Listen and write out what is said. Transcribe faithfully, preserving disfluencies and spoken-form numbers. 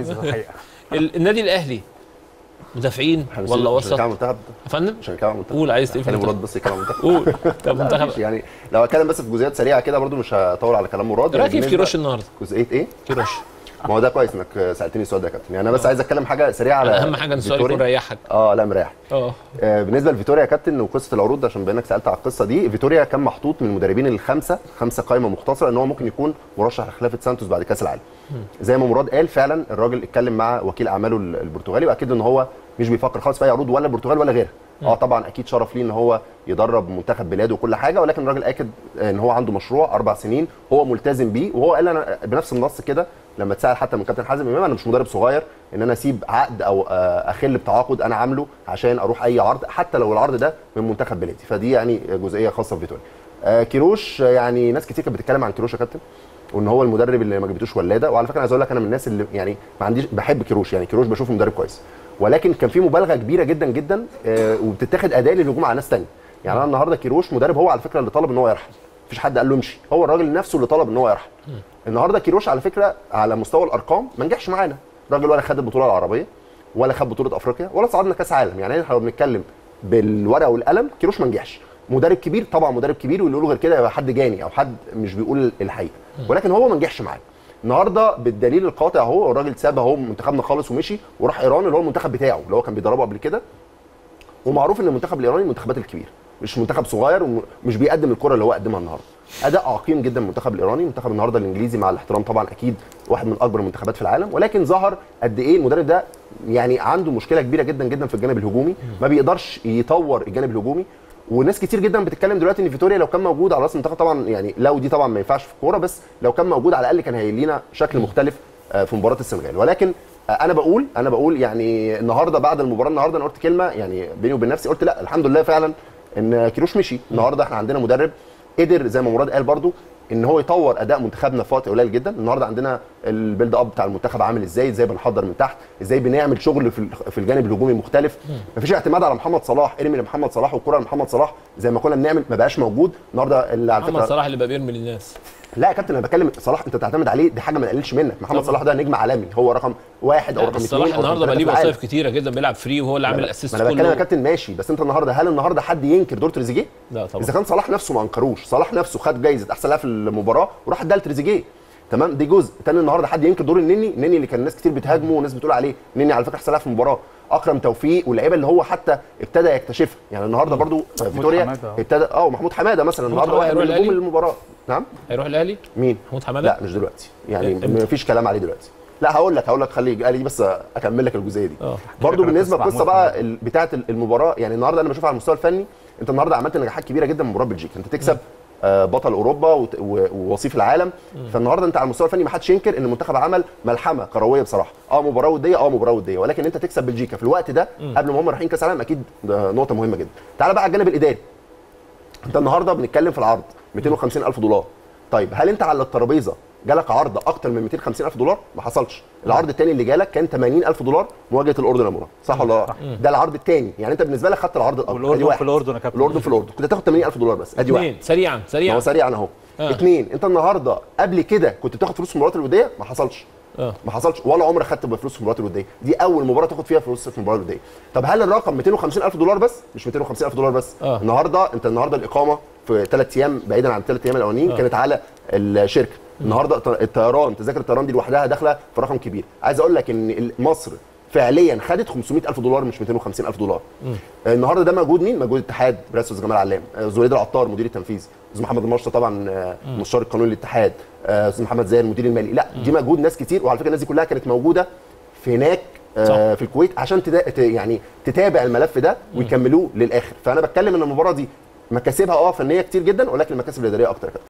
عايز الحقيقه. النادي الاهلي مدافعين ولا وسط؟ عشان منتخب يا فندم عشان كده منتخب قول عايز تقول كلام مراد بس كلام منتخب قول. طب منتخب يعني لو اتكلم بس في جزئيات سريعه كده برضو مش هطول على كلام مراد. رايك كيف كيروش النهارده؟ جزئيه ايه؟ كيروش ما هو ده كويس انك سالتني السؤال ده يا كابتن. يعني انا بس عايز اتكلم حاجه سريعه على اهم حاجه ان السؤال يكون ريحك. اه لا مريح. اه بالنسبه لفيتوريا يا كابتن وقصه العروض عشان بانك سالت على القصه دي، فيتوريا كان محطوط من المدربين الخمسه خمسه قائمه مختصره ان هو ممكن يكون مرشح لخلافه سانتوس بعد كاس العالم. زي ما مراد قال فعلا الراجل اتكلم مع وكيل اعماله البرتغالي واكد ان هو مش بيفكر خالص في اي عروض ولا البرتغال ولا غيرها. اه طبعا اكيد شرف ليه ان هو يدرب منتخب بلاده وكل حاجه، ولكن الراجل اكد ان هو عنده مشروع اربع سنين هو ملتزم بيه. وهو قال انا بنفس النص كده لما اتسال حتى من كابتن حازم امام انا مش مدرب صغير ان انا اسيب عقد او اخل بتعاقد انا عامله عشان اروح اي عرض حتى لو العرض ده من منتخب بلادي. فدي يعني جزئيه خاصه بفيتوريا. آه كيروش يعني ناس كتير كانت بتتكلم عن كيروش يا كابتن وان هو المدرب اللي ما جبتوش ولاده. وعلى فكره عايز اقول لك انا من الناس اللي يعني ما عنديش بحب كيروش، يعني كيروش بشوفه مدرب كويس، ولكن كان في مبالغه كبيره جدا جدا آه وبتتاخد اداه للهجوم على ناس ثانيه. يعني انا النهارده كيروش مدرب هو على فكره اللي طلب ان هو يرحل، مفيش حد قال له امشي، هو الراجل نفسه اللي طلب ان هو يرحل. النهارده كيروش على فكره على مستوى الارقام ما نجحش معانا، الراجل ولا خد البطوله العربيه ولا خد بطوله افريقيا ولا صعدنا كاس عالم. يعني احنا لو بنتكلم بالورقه والقلم كيروش ما نجحش. مدرب كبير طبعا مدرب كبير واللي يقولوا غير كده يبقى حد جاني او حد مش بيقول الحقيقه، ولكن هو ما نجحش معانا. النهارده بالدليل القاطع اهو الراجل ساب اهو منتخبنا خالص ومشي وراح ايران اللي هو المنتخب بتاعه اللي هو كان بيدربه قبل كده. ومعروف ان المنتخب الايراني المنتخبات الكبيره مش منتخب صغير ومش بيقدم الكره اللي هو قدمها النهارده. اداء عقيم جدا المنتخب الايراني، المنتخب النهارده الانجليزي مع الاحترام طبعا اكيد واحد من اكبر المنتخبات في العالم، ولكن ظهر قد ايه المدرب ده يعني عنده مشكله كبيره جدا جدا في الجانب الهجومي، ما بيقدرش يطور الجانب الهجومي. وناس كتير جدا بتتكلم دلوقتي ان فيتوريا لو كان موجود على راس المنتخب طبعا يعني لو دي طبعا ما ينفعش في الكوره، بس لو كان موجود على الاقل كان هيقول لنا شكل مختلف في مباراه السنغال. ولكن انا بقول انا بقول يعني النهارده بعد المباراه النهارده انا قلت كلمه يعني بيني وبين نفسي، قلت لا الحمد لله فعلا ان كيروش مشي. النهارده احنا عندنا مدرب قدر زي ما مراد قال برضو ان هو يطور اداء منتخبنا في وقت قليل جدا. النهارده عندنا البيلد اب بتاع المنتخب عامل ازاي، ازاي بنحضر من تحت، ازاي بنعمل شغل في في الجانب الهجومي مختلف. مفيش اعتماد على محمد صلاح، ارمي لمحمد صلاح والكره لمحمد صلاح زي ما كنا بنعمل، ما بقاش موجود النهارده. اللي على فكره محمد صلاح اللي بقى بيرمي للناس. لا يا كابتن انا بتكلم صلاح انت تعتمد عليه دي حاجه ما نقللش منك. محمد صلاح ده نجم عالمي هو رقم واحد او رقم اثنين. صلاح النهارده بقى ليه وظائف كتيره جدا بيلعب فري وهو اللي عامل الاسيست كله. انا بتكلم يا كابتن ماشي، بس انت النهارده هل النهارده حد ينكر دور تريزيجيه؟ لا طبعا. اذا كان صلاح نفسه ما انكروش، صلاح نفسه خد جايزه احسن لاعب في المباراه وراح اداها لتريزيجيه تمام، دي جزء تاني. النهارده حد ينكر دور النني؟ النني اللي كان الناس كتير بتهاجمه والناس بتقول عليه النني على فكره احسن لاعب في المباراه. اكرم توفيق واللعيبه اللي هو حتى ابتدى يكتشفها. يعني النهارده برضو فيتوريا ابتدى اه محمود حماده مثلا النهارده واحد من نجوم المباراه. نعم هيروح الاهلي مين؟ محمود حماده؟ لا مش دلوقتي يعني ما فيش كلام عليه دلوقتي. لا هقول لك هقول لك خليه قال لي بس اكمل لك الجزئيه دي. أوه. برضو بالنسبه للقصه بقى بتاعه المباراه، يعني النهارده انا بشوف على المستوى الفني انت النهارده عملت نجاحات كبيره جدا من مباراه بلجيكا، انت تكسب بطل اوروبا ووصيف العالم. فالنهارده انت على المستوى الفني ما حدش ينكر ان المنتخب عمل ملحمه كرويه بصراحه. اه مباراه وديه اه مباراه وديه، ولكن انت تكسب بلجيكا في الوقت ده قبل ما هم رايحين كاس العالم اكيد نقطه مهمه جدا. تعال بقى على الجانب الاداري، انت النهارده بنتكلم في العرض مئتين وخمسين ألف دولار. طيب هل انت على الترابيزه جالك عرض اكتر من مئتين وخمسين ألف دولار؟ ما حصلش. العرض الثاني اللي جالك كان ثمانين ألف دولار مواجهه الاردن يا مراد، صح ولا لا؟ ده العرض الثاني، يعني انت بالنسبه لك خدت العرض الاكبر. والاردن في الاردن يا كابتن، الاردن في الاردن كنت هتاخد ثمانين ألف دولار بس. ادي واحد سريعا سريعا هو سريعا اهو. آه. اثنين انت النهارده قبل كده كنت بتاخد فلوس في المباريات الوديه؟ ما حصلش. آه. ما حصلش ولا عمرك خدت بفلوس في المباريات الوديه، دي اول مباراه تاخد فيها فلوس في المباراه الوديه. طب هل الرقم مئتين وخمسين ألف دولار بس؟ مش مئتين وخمسين ألف دولار بس. آه. النهارده انت النهارده الاقامه في ثلاث ايام بعيدا عن الثلاث ايام الاولانيين آه. كانت على الشركه. النهارده الطيران تذاكر الطيران دي لوحدها داخله في رقم كبير. عايز اقول لك ان مصر فعليا خدت خمسمئة ألف دولار مش مئتين وخمسين ألف دولار. مم. النهارده ده مجهود مين؟ مجهود الاتحاد برئاسه استاذ جمال علام، زويد العطار مدير التنفيذي، استاذ محمد المشطه طبعا مستشار القانوني للاتحاد، استاذ محمد زاهر المدير المالي. لا دي مجهود ناس كتير، وعلى فكره الناس دي كلها كانت موجوده في هناك آه في الكويت عشان تدا... يعني تتابع الملف ده ويكملوه للاخر. فانا بتكلم ان المباراه دي مكاسبها اه فنيه كتير جدا، ولكن المكاسب الاداريه اكتر.